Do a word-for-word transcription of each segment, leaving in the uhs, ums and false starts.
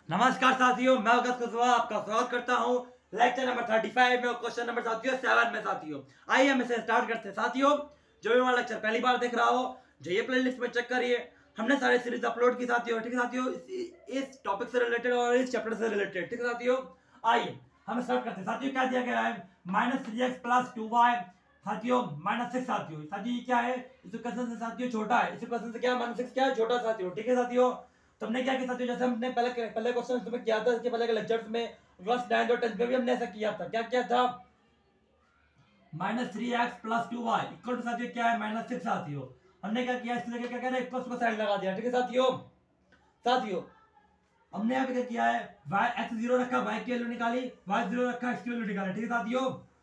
नमस्कार साथियों, मैं अगस्त कुशवाहा आपका स्वागत करता हूं लेक्चर नंबर पैंतीस में। क्वेश्चन नंबर साथियों सेवन में। साथियों आइए हम इसे स्टार्ट करते हैं। साथियों जो भी हमारा लेक्चर पहली बार देख रहा हो, जो ये प्लेलिस्ट में चेक करिए, हमने सारे सीरीज अपलोड की साथियों। ठीक है साथियों, इस, इस टॉपिक से रिलेटेड और इस चैप्टर से रिलेटेड। ठीक है साथियों, आइए हम स्टार्ट करते हैं। साथियों क्या दिया गया है, minus three X plus two Y साथियों माइनस सिक्स। साथियों साथियों ये क्या है, इस क्वेश्चन से साथियों छोटा है, इस क्वेश्चन से क्या माइनस सिक्स क्या है, छोटा साथियों। ठीक है साथियों, तो हमने क्या किया साथियों, जैसे हमने पहले पहले क्वेश्चन तुम्हें किया था, इसके पहले के लेक्चर्स में क्लास नाइन और टेंथ में भी हमने ऐसा किया था। क्या किया था, minus three X plus two Y equal to साथियों क्या है, माइनस सिक्स। साथियों हमने क्या किया, इसके लिए क्या कह रहे हैं, इक्वल को साइड लगा दिया। ठीक है साथियों, साथियों हमने यहाँ पे क्या किया है, वाई एक्स जीरो रखा, वाई की वैल्यू निकाली, वाई जीरो रखा, एक्स की वैल्यू निकाली। ठीक है साथियों,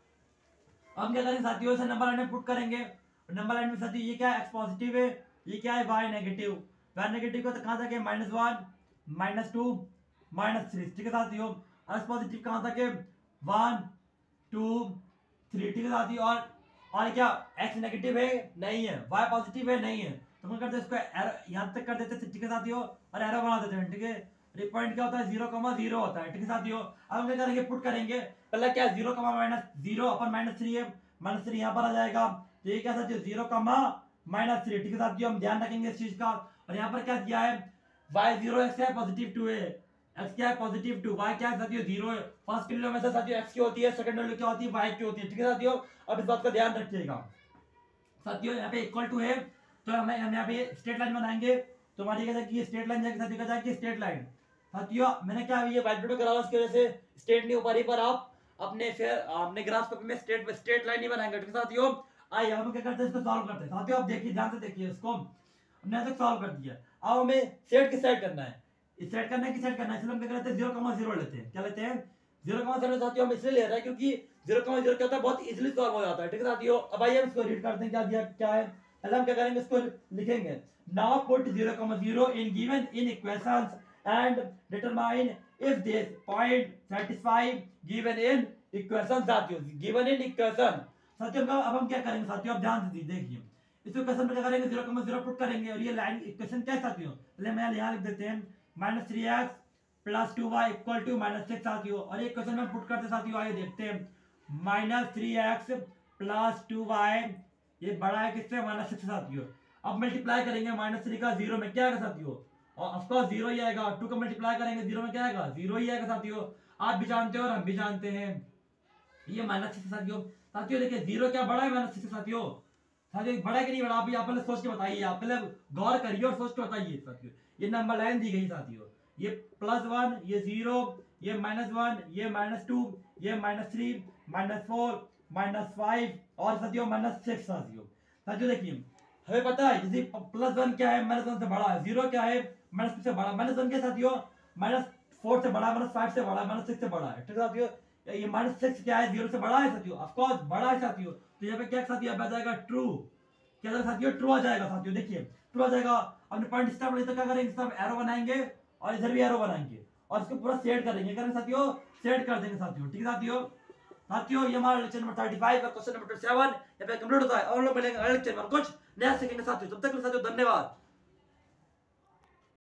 अब क्या करेंगे साथियों, इसे नंबर लाइन में पुट करेंगे। नंबर लाइन में साथियों ये क्या है, एक्स पॉजिटिव है, ये क्या है, वाई नेगेटिव। वाई नेगेटिव को तो कहां तक है, minus one minus two minus three. ठीक है साथियों, एक्स पॉजिटिव कहां तक है, वन टू थ्री। ठीक है साथियों, और और क्या एक्स नेगेटिव है, नहीं है, वाई पॉजिटिव है, नहीं है, तो हम करते हैं इसको एरो यहां तक कर देते थे। ठीक है साथियों, और एरो बना देते हैं। ठीक है, ये पॉइंट क्या होता है, जीरो कमा जीरो होता है। ठीक है साथियों, अब हम क्या करेंगे, पुट करेंगे। पहले क्या है, जीरो कमा माइनस जीरो अपन माइनस थ्री है, माइनस थ्री यहाँ पर आ जाएगा। तो ये क्या साथियों, जीरो कमा माइनस थ्री। ठीक है साथियों, हम ध्यान रखेंगे इस चीज का। और यहाँ पर क्या दिया है, वाई जीरो एक्स है, पॉजिटिव टू है, एक्स क्या है, पॉजिटिव टू, वाई क्या है साथियों, जीरो है। फर्स्ट वैल्यू में से साथियों एक्स की होती है, सेकंड वैल्यू क्या होती है, वाई की होती है। ठीक है साथियों, अब इस बात का ध्यान रखिएगा। साथियों यहाँ पे इक्वल टू है, तो हमें हम यहाँ पे स्ट्रेट लाइन बनाएंगे। तो हमारी क्या जाएगी, स्ट्रेट लाइन जाएगी साथियों, क्या जाएगी, स्ट्रेट लाइन। साथियों मैंने क्या ये व्हाइट बोर्ड करा हुआ, उसकी वजह से स्ट्रेट नहीं हो पा रही, पर आप अपने फिर अपने ग्राफ पेपर में स्ट्रेट स्ट्रेट लाइन नहीं बनाएंगे। ठीक है साथियों, आइए हम क्या करते हैं, इसको सॉल्व करते हैं। साथियों आप देखिए, ध्यान से देखिए, इसको हमने ऐसे सॉल्व कर दिया। अब हमें सेट किस साइड करना है, इस साइड करना है कि साइड करना है, इसलिए हम क्या करते हैं, जीरो कमा जीरो लेते हैं। क्या लेते हैं, जीरो कमा जीरो। साथियों हम इसलिए ले रहे हैं क्योंकि जीरो कमा जीरो क्या होता है, बहुत इजीली सॉल्व हो जाता है। ठीक है साथियों, अब आइए हम इसको रीड करते हैं, क्या दिया क्या है। पहले हम क्या करेंगे, इसको लिखेंगे। Now put zero comma zero in given in equations and determine if this point satisfy given in equation. साथियों गिवन इन इक्वेशन। साथियों अब हम क्या करेंगे, साथियों आप ध्यान से देखिए, इस इक्वेशन में क्या करेंगे, जीरो कमा जीरो पुट करेंगे। और ये लाइन इक्वेशन क्या है साथियों, पहले मैं यहाँ लिख देते हैं, minus three X plus two Y equal to minus six. साथियों और ये क्वेश्चन में पुट करते साथियों, आइए देखते हैं। Minus three X plus two Y ये बड़ा है किससे, माइनस सिक्स। साथियों अब मल्टीप्लाई करेंगे, माइनस थ्री का जीरो में क्या आएगा साथियों, और ऑफकोर्स जीरो ही आएगा। टू का मल्टीप्लाई करेंगे जीरो में क्या आएगा, जीरो ही आएगा। साथियों आप भी जानते हो और हम भी जानते हैं, ये माइनस सिक्स। साथियों साथियों देखिए, जीरो क्या बड़ा है, माइनस सिक्स। साथियों साथियों बड़ा है कि नहीं बड़ा, आप आप पहले सोच के बताइए, आप पहले गौर करिए और सोच के बताइए। साथियों ये नंबर लाइन दी गई साथियों, ये प्लस वन, ये जीरो, ये माइनस वन, ये माइनस टू, ये minus three, minus four, minus five और साथियों माइनस सिक्स। साथियों साथियों देखिए, हमें पता है जैसे प्लस वन क्या है, माइनस वन से बड़ा है, जीरो क्या है, माइनस टू से बड़ा, माइनस वन क्या साथियों, माइनस फोर से बड़ा, माइनस फाइव से बड़ा, माइनस सिक्स से बड़ा है। ठीक है साथियों, ये माइनस सिक्स क्या है, जीरो से बड़ा है साथियों, ऑफ कोर्स बड़ा है साथियों। तो यहाँ पे क्या साथियों आ जाएगा, ट्रू। क्या जाएगा साथियों, ट्रू आ जाएगा। साथियों देखिए ट्रू आ जाएगा। अपने पॉइंट स्टार्ट ले तो क्या करेंगे, सब एरो बनाएंगे और इधर भी एरो बनाएंगे और इसको पूरा सेट करेंगे, करेंगे साथियों, सेट कर देंगे साथियों। ठीक है साथियों, साथियों ये हमारा लेक्चर नंबर थर्टी फाइव का क्वेश्चन नंबर सेवन यहाँ पे कंप्लीट होता है, और लोग मिलेंगे अगले लेक्चर में कुछ नया सीखेंगे साथियों। तब तक के लिए साथियों धन्यवाद।